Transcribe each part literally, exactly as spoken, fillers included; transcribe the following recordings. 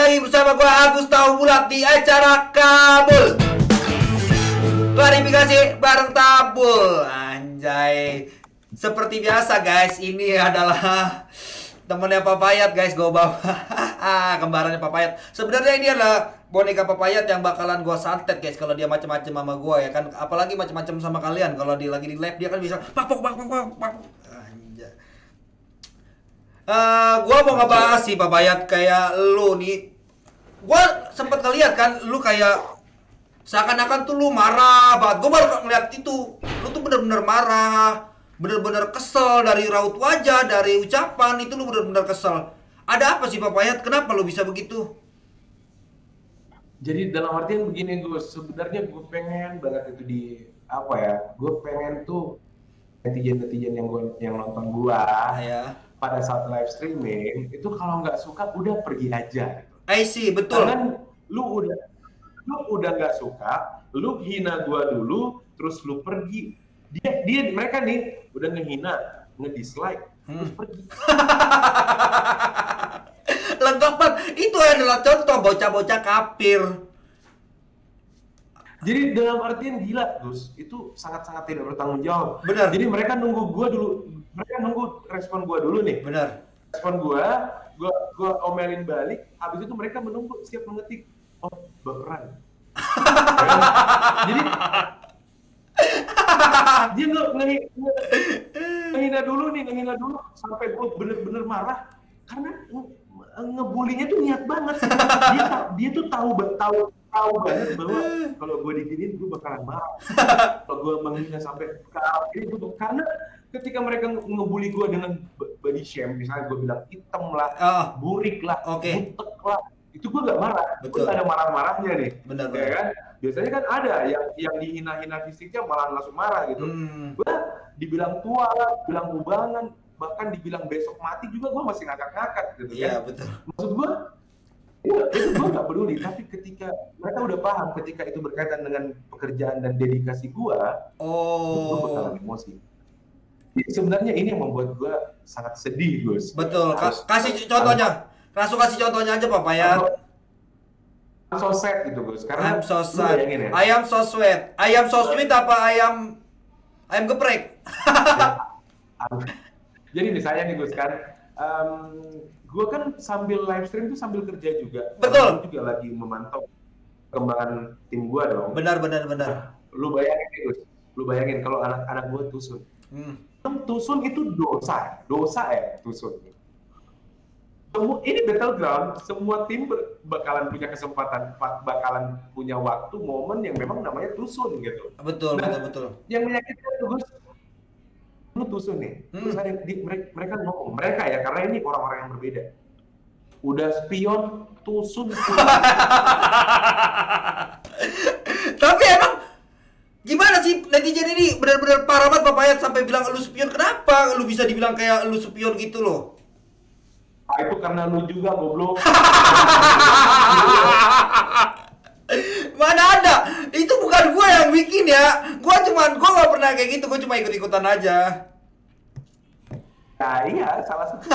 lagi bersama gue Agus Tahu Bulat di acara Kabul. Klarifikasi bareng Tabul. Anjay. Seperti biasa guys, ini adalah temennya Papayat guys, gue bawa kembarannya Papayat. Sebenarnya ini adalah boneka Papayat yang bakalan gue santet guys kalau dia macem-macem sama gue ya kan. Apalagi macem-macem sama kalian. Kalau dia lagi di live dia kan bisa papok papok papok papok. Anjay. Uh, gue mau ngebahas sih Papayat, kayak lu nih. Gue sempet ngeliat kan lu kayak seakan-akan tuh lu marah banget. Gue baru ngeliat itu, lu tuh bener-bener marah, bener-bener kesel dari raut wajah, dari ucapan itu lu bener-bener kesel. Ada apa sih Papayat? Kenapa lu bisa begitu? Jadi dalam artian begini Gus, sebenarnya gue pengen banget itu di apa ya? Gue pengen tuh netizen-netizen yang gue yang nonton gua ya pada saat live streaming itu kalau nggak suka udah pergi aja. I see, betul. Karena lu udah lu udah nggak suka, lu hina gua dulu, terus lu pergi. Dia dia mereka nih udah ngehina, ngedislike, hmm. terus pergi. Lengkap banget. Itu adalah contoh bocah-bocah kafir. Jadi dalam artian gila, Gus, itu sangat-sangat tidak bertanggung jawab. Benar. Jadi mereka nunggu gua dulu, mereka nunggu respon gua dulu nih. Benar. Respon gua, gua gua omelin balik, habis itu mereka menunggu siap mengetik. Oh, baperan. Jadi dia nggak ngehina dulu nih, ngehina dulu sampai gua bener-bener marah karena ngebulinya tuh niat banget. Dia dia tuh tahu tahu tahu banget bahwa kalau gue diginiin gue bakalan marah. Kalau gue menghina sampai ke arah ini gue karena ketika mereka ngebully gue dengan body shame, misalnya gue bilang hitam lah, oh. burik lah, okay. butek lah, itu gue nggak marah. Gue ada marah-marahnya nih. Benar, ya kan? Biasanya kan ada yang yang dihina-hina fisiknya malah langsung marah gitu. Hmm. Gue dibilang tua lah, bilang ubangan, bahkan dibilang besok mati juga gue masih ngakak-ngakak gitu kan. Iya, betul. Maksud gue, ya, itu gue gak peduli, tapi ketika mereka udah paham ketika itu berkaitan dengan pekerjaan dan dedikasi gue, oh. gue bakalan emosi. Jadi sebenarnya ini yang membuat gue sangat sedih, Gus. Betul, Ka kasih contohnya. Langsung kasih contohnya aja Papayat. I'm so sad gitu, Gus. Karena I'm so sad. Ya. I am so sweet. I am so sweet apa ayam ayam geprek? Jadi misalnya nih Gus kan, um, gue kan sambil live stream tuh sambil kerja juga. Betul. Gue juga lagi memantau perkembangan tim gue dong. Benar, benar, benar. Nah, lu bayangin nih Gus, lu bayangin kalau anak-anak gue tusun. Hmm. Tusun itu dosa, dosa ya tusun. Semua ini battleground, semua tim bakalan punya kesempatan, bakalan punya waktu, momen yang memang namanya tusun gitu. Betul, nah, betul, betul. Yang menyakitkan tuh Gus, lu tusun nih, hmm. terus ada di, mereka, mereka ngomong, mereka ya, karena ini orang-orang yang berbeda. Udah spion, tusun. Tapi emang gimana sih netizen ini benar-benar parah banget Papayat sampai bilang lu spion. Kenapa lu bisa dibilang kayak lu spion gitu loh? Ah, itu karena lu juga goblok. Mana ada? Itu bukan gua yang bikin ya. Gua cuman gua nggak pernah kayak gitu. Gua cuma ikut-ikutan aja. Nah iya, salah satu.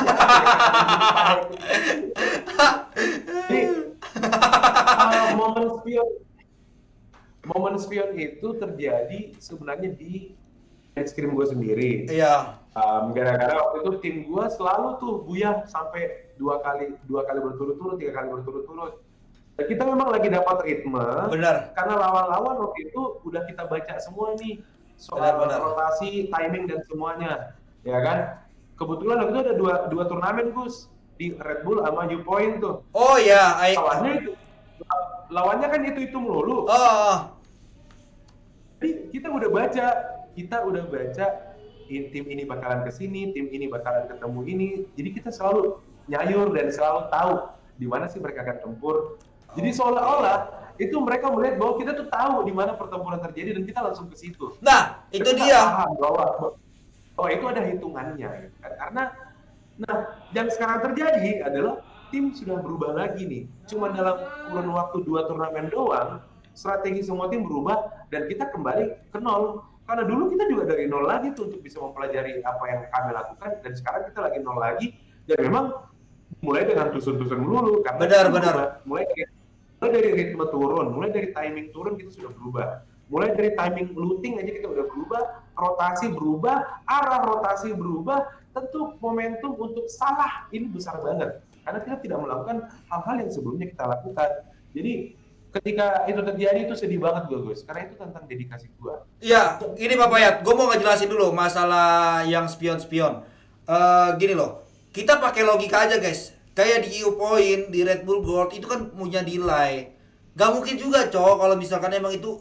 Jadi, uh, momen spion, momen spion itu terjadi sebenarnya di ekstrim gue sendiri. Iya. Um, gara-gara waktu itu tim gue selalu tuh buyah sampai dua kali, dua kali berturut-turut, tiga kali berturut-turut. Dan kita memang lagi dapat ritme. Benar. Karena lawan-lawan waktu itu udah kita baca semua nih soal benar, benar. rotasi, timing dan semuanya, ya kan? Kebetulan waktu itu ada dua dua turnamen Gus di Red Bull sama U Point tuh. Oh ya, I... lawannya itu, lawannya kan itu itu melulu. Oh. Jadi kita udah baca, kita udah baca tim ini bakalan kesini, tim ini bakalan ketemu ini. Jadi kita selalu nyayur dan selalu tahu di mana sih mereka akan tempur. Jadi seolah-olah itu mereka melihat bahwa kita tuh tahu di mana pertempuran terjadi dan kita langsung ke situ. Nah, itu kita dia. Paham bahwa oh itu ada hitungannya. Karena nah, yang sekarang terjadi adalah tim sudah berubah lagi nih. Cuma dalam kurun waktu dua turnamen doang, strategi semua tim berubah dan kita kembali ke nol. Karena dulu kita juga dari nol lagi tuh untuk bisa mempelajari apa yang kami lakukan dan sekarang kita lagi nol lagi dan memang mulai dengan tusun-tusun melulu karena Benar, kita benar. berubah. mulai dari, mulai dari ritme turun, mulai dari timing turun kita sudah berubah, mulai dari timing looting aja kita udah berubah, rotasi berubah, arah rotasi berubah, tentu momentum untuk salah ini besar banget karena kita tidak melakukan hal-hal yang sebelumnya kita lakukan. Jadi ketika itu terjadi itu sedih banget gue Gus, karena itu tentang dedikasi gue. Iya, ini Pak Payat, gue mau ngejelasin dulu masalah yang spion-spion. Eh gini loh, kita pakai logika aja guys. Kayak di E U Point, di Red Bull Gold itu kan punya delay. Gak mungkin juga cowok kalau misalkan emang itu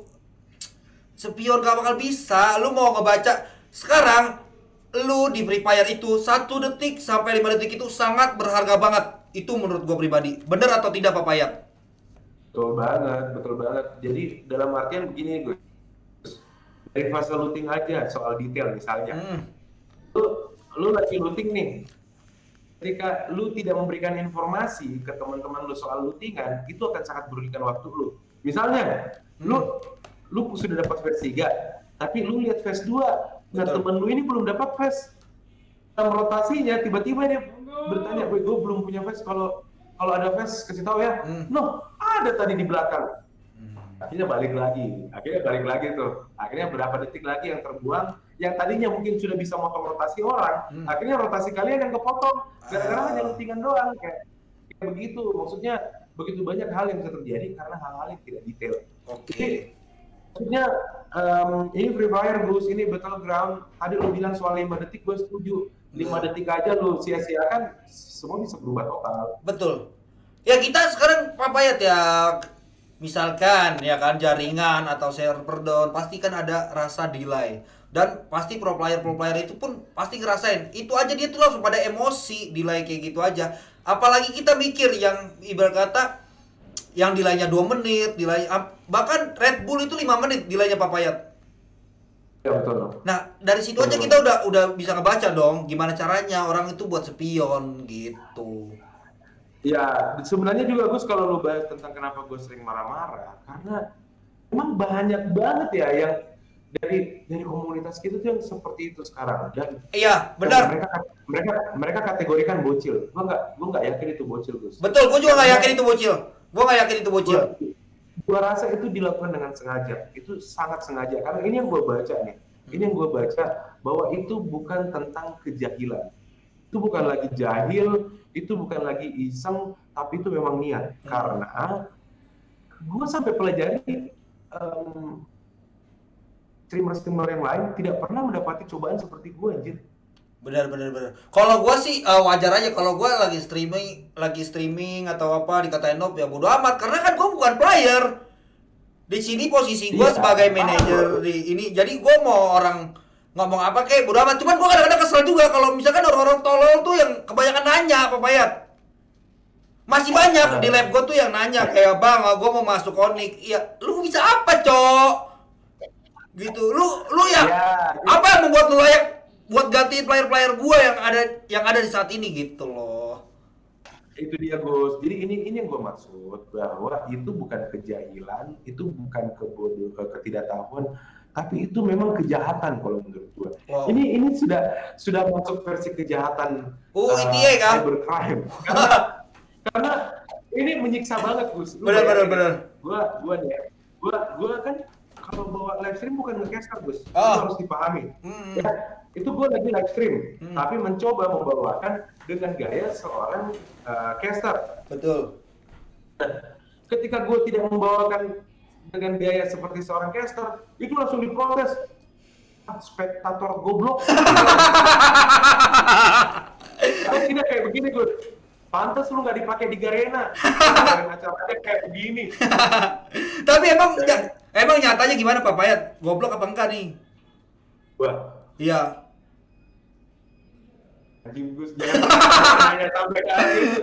spion, gak bakal bisa. Lu mau ngebaca sekarang, lu di Free Fire itu satu detik sampai lima detik itu sangat berharga banget. Itu menurut gue pribadi. Bener atau tidak Pak Payat? Betul banget, betul banget. Jadi dalam artian begini Gus, dari fase looting aja soal detail misalnya. Hmm. Lu, lu lagi looting nih, ketika lu tidak memberikan informasi ke teman-teman lu soal lootingan, itu akan sangat merugikan waktu lu. Misalnya, Hmm. lu lu sudah dapat phase tiga, tapi lu lihat phase dua, nah Betul. temen lu ini belum dapat phase. Dalam rotasinya tiba-tiba dia bertanya, "Gue gue belum punya phase, kalau kalau ada phase kasih tahu ya." Hmm. No, ada tadi di belakang. Hmm. Akhirnya balik lagi, akhirnya balik lagi tuh. Akhirnya berapa detik lagi yang terbuang, yang tadinya mungkin sudah bisa motong rotasi orang, Hmm. akhirnya rotasi kalian yang kepotong, gara-gara Ah. hanya lootingan doang, kayak, kayak begitu. Maksudnya begitu banyak hal yang bisa terjadi karena hal-hal yang tidak detail. Oke. Jadi, maksudnya um, ini Free Fire Gus, ini Battleground. Tadi lo bilang soal lima detik, gue setuju. lima Betul. detik aja lo sia-siakan, semua bisa berubah total. Betul. Ya kita sekarang Pak Payat ya, misalkan ya kan jaringan atau server down, pasti kan ada rasa delay. Dan pasti pro player pro player itu pun pasti ngerasain. Itu aja dia tuh langsung pada emosi, delay kayak gitu aja. Apalagi kita mikir yang ibarat kata yang delaynya dua menit, delay bahkan Red Bull itu lima menit delaynya Pak Payat. Ya betul. Nah, dari situ aja kita udah udah bisa ngebaca dong gimana caranya orang itu buat spion gitu. Ya, sebenarnya juga Gus kalau lu bahas tentang kenapa gue sering marah-marah, karena emang banyak banget ya yang dari dari komunitas kita tuh yang seperti itu sekarang. Dan Iya, benar. mereka mereka mereka kategorikan bocil. Gua nggak gua nggak yakin itu bocil Gus. Betul, gue juga nggak yakin itu bocil. Gue nggak yakin itu bocil. Gua, gua rasa itu dilakukan dengan sengaja. Itu sangat sengaja. Karena ini yang gue baca nih. Ini yang gue baca bahwa itu bukan tentang kejahilan. Itu bukan lagi jahil, itu bukan lagi iseng, tapi itu memang niat. Hmm. Karena gue sampai pelajari um, streamer-streamer yang lain tidak pernah mendapati cobaan seperti gue, anjir. Benar, benar, benar. Kalau gue sih uh, wajar aja kalau gue lagi streaming, lagi streaming atau apa dikatain noob ya bodo amat. Karena kan gue bukan player. Di sini posisi gue iya, sebagai manajer di ini. Jadi gue mau orang ngomong apa kayak bodo amat. Cuman gue kadang-kadang kesel juga kalau misalkan orang-orang tolol tuh yang kebanyakan nanya apa Payat. Masih banyak di live gue tuh yang nanya kayak, "Bang, gue mau masuk Onyx." Iya, lu bisa apa, Cok? Gitu. Lu lu ya, ya apa yang membuat lu layak buat ganti player-player gue yang ada yang ada di saat ini gitu loh. Itu dia Gus. Jadi ini ini yang gue maksud, bahwa itu bukan kejahilan, itu bukan kebodoh ketidaktahuan, tapi itu memang kejahatan kalau menurut gue. Wow. Ini ini sudah sudah masuk versi kejahatan uh, uh, E T A kan? Cybercrime. karena karena ini menyiksa banget Gus. Benar benar benar. Gue gue nih, gue gue kan kalau bawa live stream bukan nge-caster Gus. Oh. Itu harus dipahami. Hmm. Ya, itu gue lagi live stream, Hmm. tapi mencoba membawakan dengan gaya seorang uh, caster. Betul. Ketika gue tidak membawakan dengan gaya seperti seorang caster, itu langsung diprotes. Ah, spektator goblok. Kalau tidak kayak begini gue, pantas lu nggak dipakai di Garena. Acaranya kayak begini. Tapi emang ya, emang nyatanya gimana Pak Payat? Goblok apa enggak nih? Wah. Iya. Anjing Gus, jangan nanya sampai ke hati itu.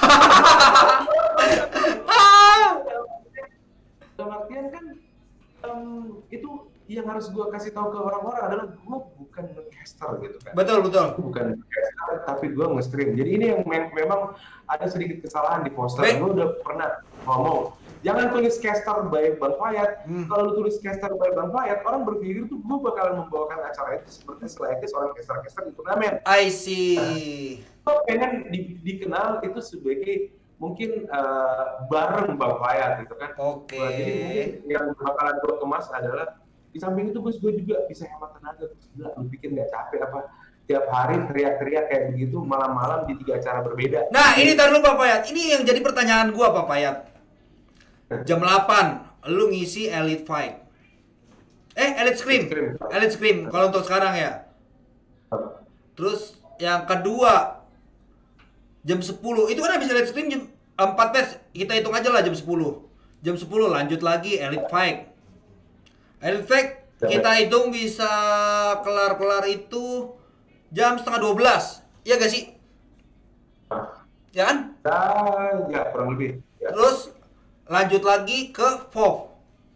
Dalam artian kan um, itu yang harus gue kasih tahu ke orang-orang adalah gue bukan nge-caster gitu kan. Betul betul. Bukan nge-caster, tapi gue nge-stream. Jadi ini yang mem memang ada sedikit kesalahan di poster. Gue udah pernah ngomong, jangan tulis caster by Bang Fayat. Hmm. Kalau lu tulis caster by Bang Fayat, orang berpikir tuh gue bakalan membawakan acara itu seperti selayaknya seorang caster-caster di turnamen. I see. Gue pengen di, dikenal itu sebagai mungkin uh, bareng Bang Fayat gitu kan. Oke. Gua, jadi mungkin yang bakalan gue kemas adalah di samping itu Gus, gue juga bisa hemat tenaga. Gila, lu pikir nggak capek apa tiap hari teriak-teriak kayak begitu malam-malam di tiga acara berbeda. Nah, ini tar lu Pak Payat. Ini yang jadi pertanyaan gua Pak Payat. Jam delapan lu ngisi Elite Fight. Eh, Elite Scream. Elite Scream kalau untuk sekarang ya. Terus yang kedua jam sepuluh. Itu kan habis Elite Scream jam empat tes. Kita hitung aja lah jam sepuluh. Jam sepuluh lanjut lagi Elite Fight. Elite Fight kita hitung bisa kelar-kelar itu jam setengah dua belas. Iya gak sih? Ya kan? Ah, ya kurang lebih. Ya. Terus lanjut lagi ke F O P.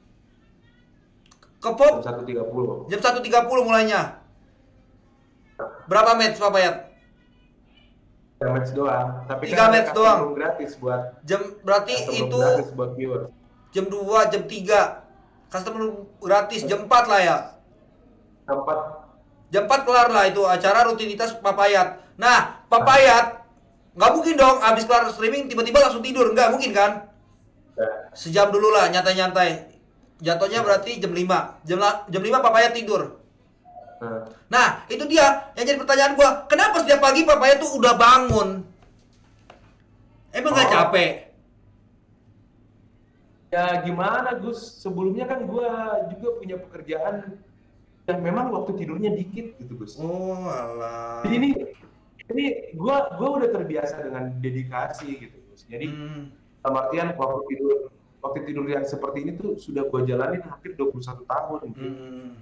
Ke F O P Jam satu tiga puluh. jam satu tiga puluh mulainya. Berapa match Pak Payat? Tiga match doang. Tapi Tiga kan match doang. Gratis buat. Jam berarti itu Gratis buat viewer. jam dua, jam tiga. Customer gratis jam empat lah ya. Jam empat. Jam empat kelar lah itu acara rutinitas Pak Payat. Nah, Pak Payat nggak mungkin dong abis kelar streaming tiba-tiba langsung tidur. Nggak mungkin kan? Sejam dulu lah nyantai-nyantai. Jatuhnya berarti jam lima. Jam, jam lima Pak Payat tidur. Nah, itu dia yang jadi pertanyaan gua. Kenapa setiap pagi Pak Payat tuh udah bangun? Emang nggak Oh. capek? Ya gimana Gus? Sebelumnya kan gua juga punya pekerjaan yang memang waktu tidurnya dikit gitu Gus. Oh alah. Jadi ini ini gua gua udah terbiasa dengan dedikasi gitu Gus. Jadi Hmm. dalam artian waktu tidur waktu tidur yang seperti ini tuh sudah gua jalanin hampir dua puluh satu tahun. Hmm.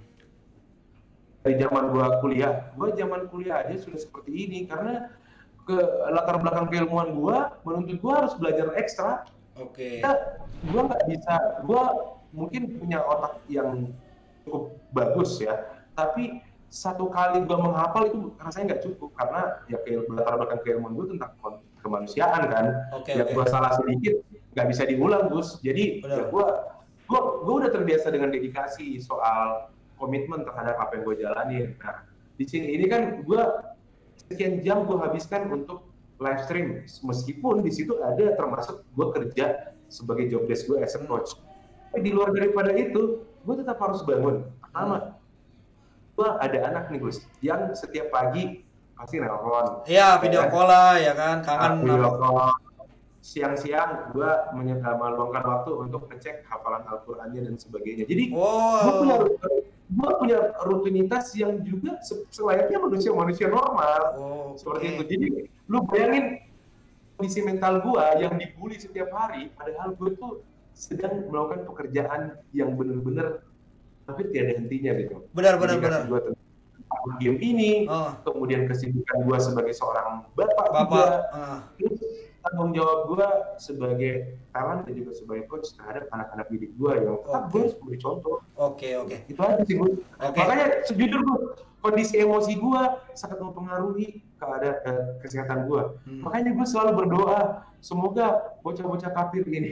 Dari zaman gua kuliah, gua zaman kuliah aja sudah seperti ini karena ke latar belakang keilmuan gua menuntut gua harus belajar ekstra. Oke. Ya, gua nggak bisa, gua mungkin punya otak yang cukup bagus ya, tapi satu kali gua menghafal itu rasanya nggak cukup karena ya ke latar belakang keilmuan gua tentang kemanusiaan kan. Oke, Ya oke. gua salah sedikit nggak bisa diulang Gus. Jadi Benar. ya gua gua gua udah terbiasa dengan dedikasi soal komitmen terhadap apa yang gue jalanin. Nah, di sini ini kan gue sekian jam gue habiskan untuk live stream, meskipun di situ ada termasuk gue kerja sebagai job desk gue as a coach. Tapi di luar daripada itu, gue tetap harus bangun. Pertama, gue ada anak nih Gus, yang setiap pagi pasti nelpon. Iya, video Ya, call lah ya kan, kangen video sama- call. Siang-siang gue meluangkan waktu untuk ngecek hafalan Al-Qur'annya dan sebagainya. Jadi gue punya Oh. gue punya rutinitas yang juga se- selayaknya manusia-manusia normal. Oh, Seperti oke. itu. Jadi lu bayangin kondisi mental gue yang dibully setiap hari, padahal gue tuh sedang melakukan pekerjaan yang benar-benar hampir tiada hentinya gitu. Benar, benar, Dedikasi benar. gue tentang game ini, Oh. kemudian kesibukan gue sebagai seorang bapak, juga, Bapak. ah. terus tanggung jawab gue sebagai talent dan juga sebagai coach terhadap anak-anak didik gue yang tetap Oke. gue harus beri contoh. Oke, oke. Itu aja sih gue. Oke. Makanya sejujur gue, kondisi emosi gue sangat mempengaruhi keadaan eh, kesehatan gue. Hmm. Makanya gue selalu berdoa semoga bocah-bocah kafir ini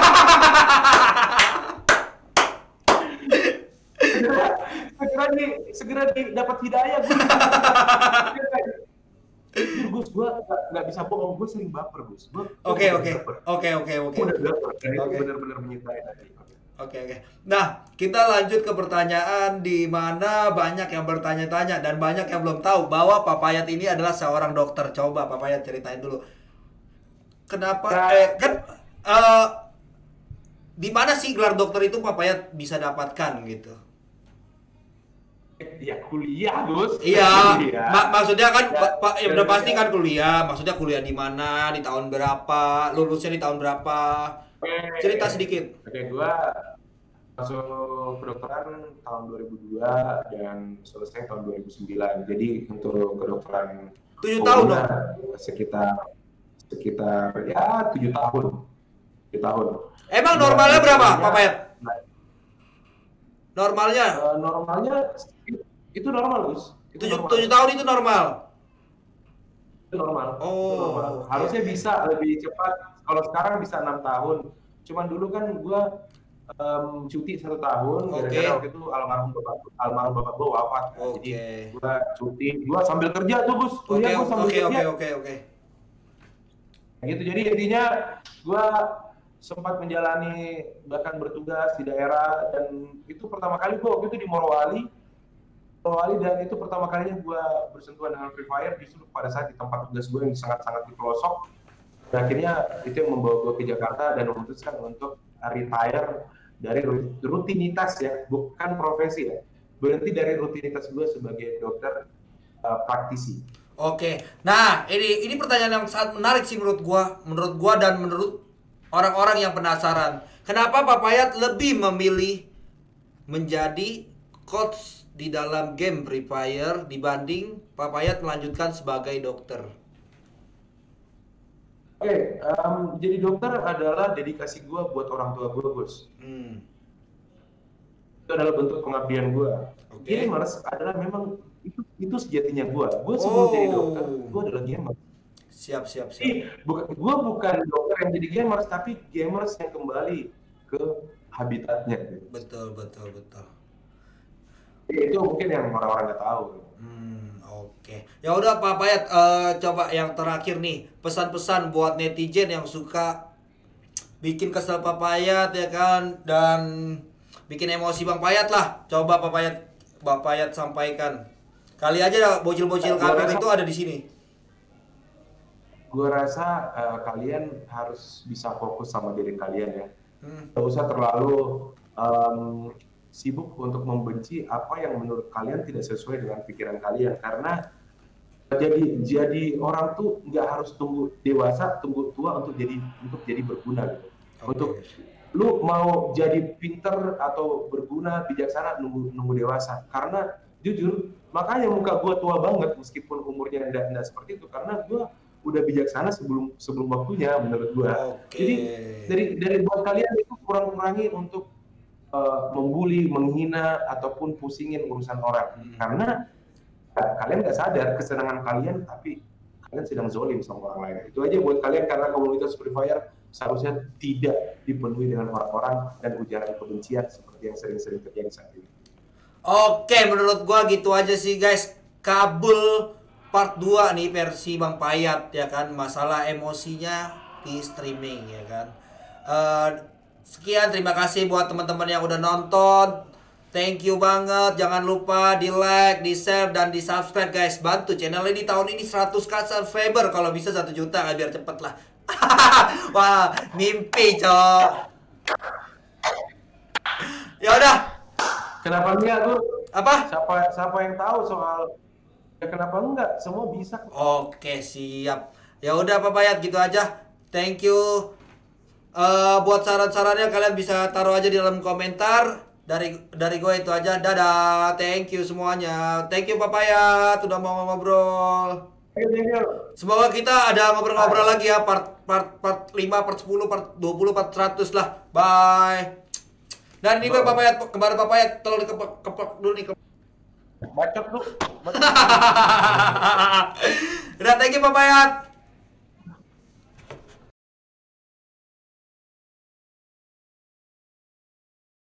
segera segera di segera di dapat hidayah gue. Jujur Gus, gue nggak nggak bisa bohong, gue sering baper Gus. Gua- gua Oke, udah oke. baper. Oke, oke, oke. Gua udah baper, dan itu Oke. benar-benar menyintai tadi. Oke, oke. Nah, kita lanjut ke pertanyaan di mana banyak yang bertanya-tanya dan banyak yang belum tahu bahwa Pak Payat ini adalah seorang dokter. Coba Pak Payat ceritain dulu. Kenapa Ya. eh kan eh, di mana sih gelar dokter itu Pak Payat bisa dapatkan gitu? Ya kuliah Gus. Iya, Kuliah. mak- maksudnya kan Ya, Pak Pak ya udah ya, pasti ya. kan kuliah. Maksudnya kuliah di mana, di tahun berapa, lulusnya di tahun berapa? Oke. Cerita sedikit. Oke, gua masuk kedokteran tahun dua ribu dua dan selesai tahun dua ribu sembilan. Jadi untuk kedokteran Tujuh tahun umumnya dong. sekitar sekitar ya tujuh tahun. Tujuh tahun. Emang Gua- normalnya berapa, gua- Pak Payat? Nah, Normalnya eh, normalnya itu normal Gus. Itu tujuh, normal. tujuh tahun itu normal. Itu normal. Oh, Itu normal. oke. Harusnya bisa lebih cepat. Kalau sekarang bisa enam tahun. Cuman dulu kan gua um, cuti satu tahun Oke. gara-gara waktu itu almarhum bapak almarhum bapak gue wafat kan. Oke. Jadi gue cuti, gue sambil kerja tuh Gus, Oke, kuliah gue sambil oke, kerja. oke, oke, oke. Gitu, jadi intinya gue sempat menjalani bahkan bertugas di daerah, dan itu pertama kali gue waktu itu di Morowali Morowali dan itu pertama kalinya gue bersentuhan dengan Free Fire justru pada saat di tempat tugas gue yang sangat-sangat di pelosok. Dan akhirnya itu yang membawa gue ke Jakarta dan memutuskan untuk retire dari rutinitas ya, bukan profesi ya, berhenti dari rutinitas gue sebagai dokter uh, praktisi. Oke, nah ini ini pertanyaan yang sangat menarik sih menurut gua, menurut gua dan menurut orang-orang yang penasaran. Kenapa Papayat lebih memilih menjadi coach di dalam game Free Fire dibanding Papayat melanjutkan sebagai dokter? Oke, okay, um, jadi dokter adalah dedikasi gua buat orang tua gua, Gus. Hmm. Itu adalah bentuk pengabdian gua. Oke. Gamers adalah memang itu itu sejatinya gue. Gue sebelum Oh. jadi dokter, gue adalah gamer. Siap, siap, siap. Jadi bukan, gue bukan dokter yang jadi gamers, tapi gamers yang kembali ke habitatnya. Betul, betul, betul. Jadi, itu mungkin yang orang-orang nggak tahu. Hmm, oke. Okay. Ya udah Pak Payat, uh, coba yang terakhir nih, pesan-pesan buat netizen yang suka bikin kesel Pak Payat ya kan, dan bikin emosi Bang Payat lah. Coba Pak Payat, Bang Payat sampaikan. Kali aja bocil-bocil kafir itu ada di sini. Gue rasa uh, kalian harus bisa fokus sama diri kalian ya. Hmm. Gak usah terlalu um, sibuk untuk membenci apa yang menurut kalian tidak sesuai dengan pikiran kalian. Karena jadi jadi orang tuh nggak harus tunggu dewasa, tunggu tua untuk jadi untuk jadi berguna gitu. Okay. Untuk lu mau jadi pinter atau berguna, bijaksana, nunggu nunggu dewasa. Karena jujur, makanya muka gue tua banget meskipun umurnya tidak tidak seperti itu, karena gue udah bijaksana sebelum sebelum waktunya menurut gue. Okay. Jadi dari dari buat kalian itu kurang-kurangi untuk uh, membuli, menghina ataupun pusingin urusan orang, hmm. karena ya, kalian nggak sadar kesenangan kalian, tapi kalian sedang zolim sama orang lain. Itu aja buat kalian, karena komunitas Free Fire seharusnya tidak dipenuhi dengan orang-orang dan ujaran kebencian seperti yang sering-sering terjadi saat ini. Oke, menurut gua gitu aja sih guys. Kabul part dua nih versi Bang Payat ya kan, masalah emosinya di streaming ya kan. Uh, sekian, terima kasih buat teman-teman yang udah nonton. Thank you banget. Jangan lupa di like, di share, dan di subscribe guys. Bantu channel ini tahun ini seratus k subscriber, kalau bisa satu juta biar cepet lah. Wah, mimpi cok. Ya udah. Kenapa enggak tuh? Apa? Siapa siapa yang tahu soal ya, kenapa enggak? Semua bisa. Oke, siap. Ya udah Pak Payat, gitu aja. Thank you. Uh, buat saran-sarannya kalian bisa taruh aja di dalam komentar. Dari dari gue itu aja. Dadah. Thank you semuanya. Thank you Pak Payat udah mau ngobrol. Thank you. Semoga kita ada ngobrol-ngobrol lagi ya, part part part lima, part sepuluh, part dua puluh, part seratus lah. Bye. Dan ini Pak Payat, kemarin Pak Payat tolong dikepak dulu nih. Bacot lu. Udah, thank you Pak Payat.